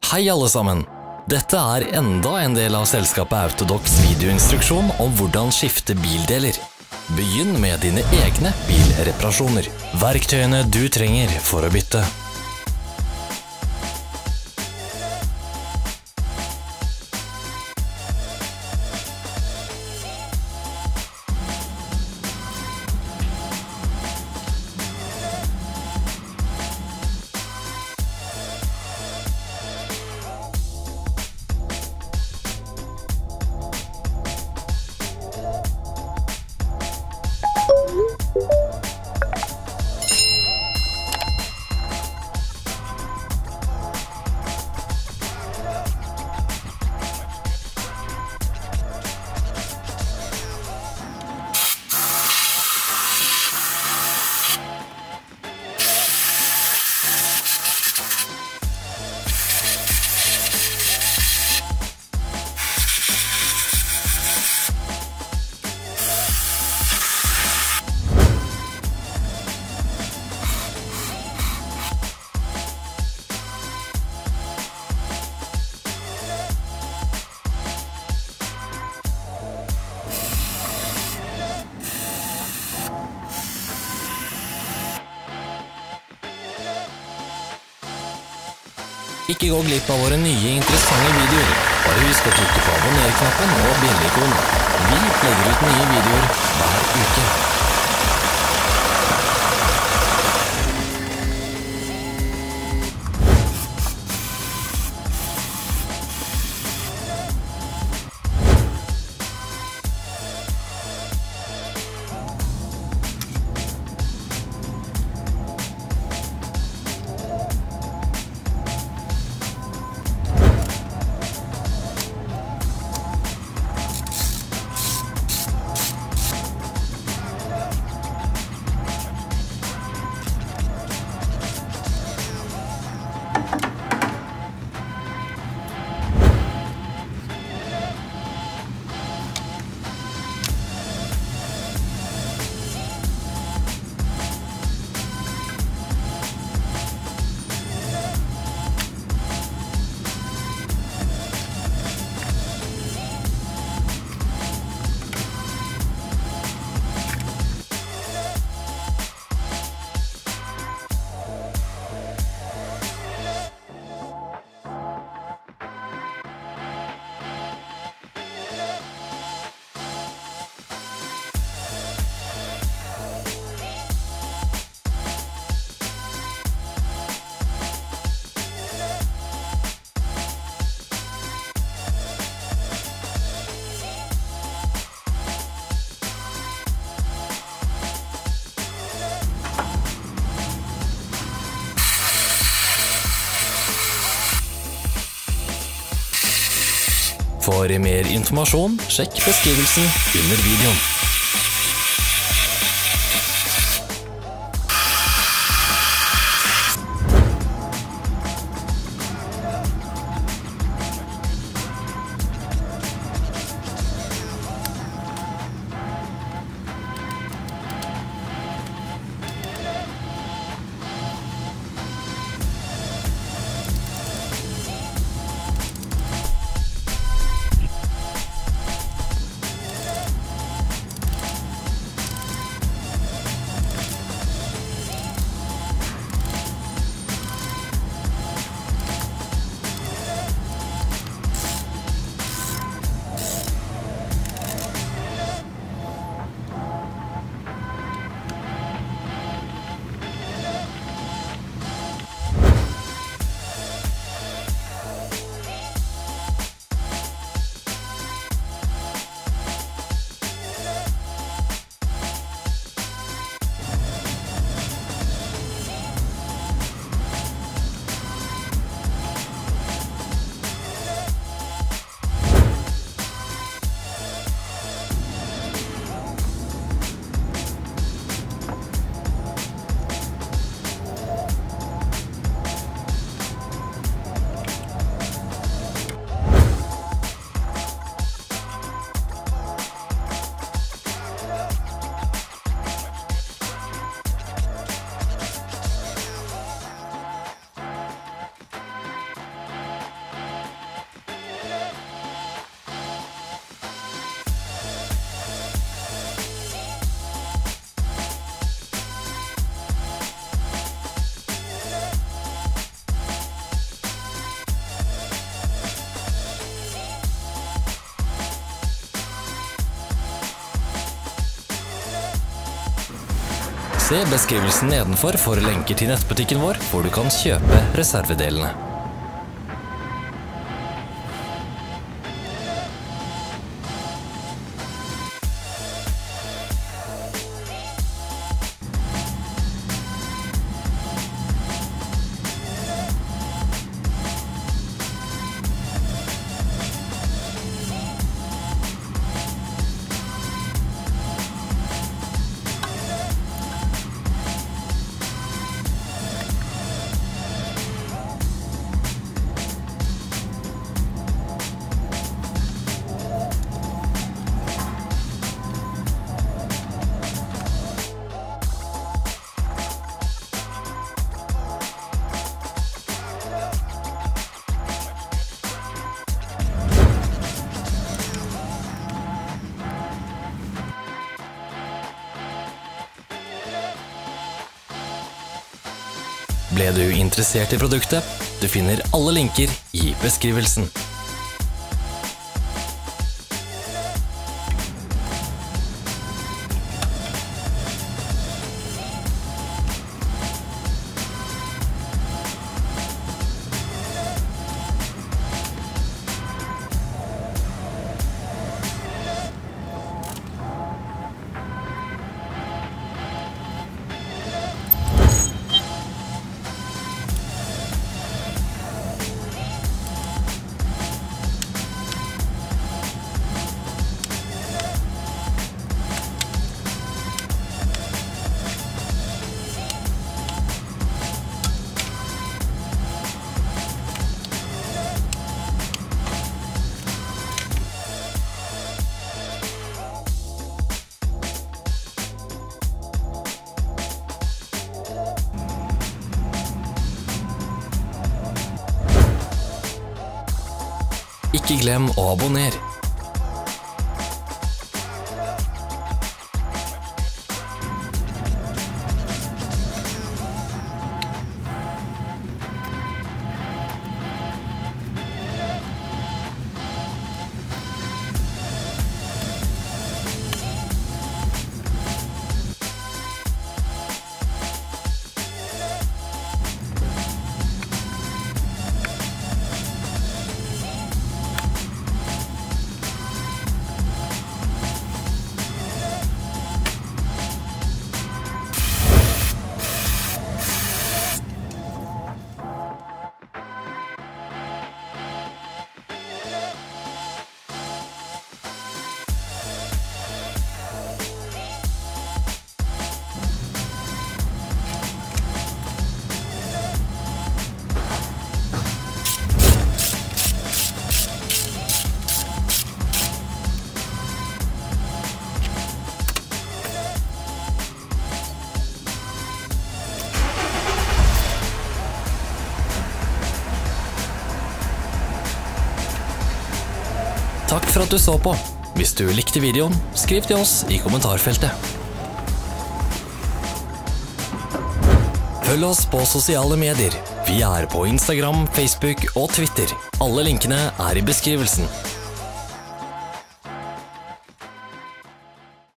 Hei alle sammen! Dette er enda en del av selskapet Autodocs videoinstruksjon om hvordan skifte bildeler. Begynn med dine egne bilreparasjoner. Verktøyene du trenger for å bytte. Ikke gå glipp av våre nye interessante videoer. Bare husk å trykke på abonner-knappen og bjelle-ikonen. Vi legger ut nye videoer hver uke. For mer informasjon, sjekk beskrivelsen under videoen. Se beskrivelsen nedenfor for lenker til nettbutikken vår, hvor du kan kjøpe reservedelene. Ble du interessert i produktet? Du finner alle linker i beskrivelsen. Ikke glem å abonnere. Takk for at du så på. Hvis du likte videoen, skriv til oss i kommentarfeltet. Følg oss på sosiale medier. Vi er på Instagram, Facebook og Twitter. Alle linkene er i beskrivelsen.